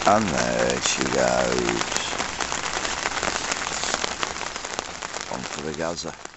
And there she goes. On for the gazer.